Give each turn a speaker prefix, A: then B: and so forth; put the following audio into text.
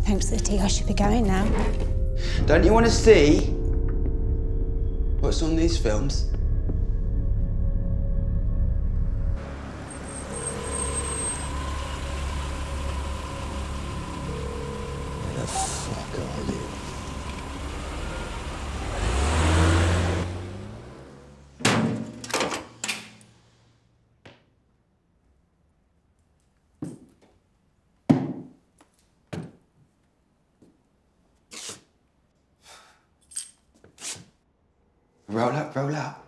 A: Thanks for the tea. I should be going now.
B: Don't you want to see what's on these films?
C: Where the fuck are you?
B: Roll up, roll up.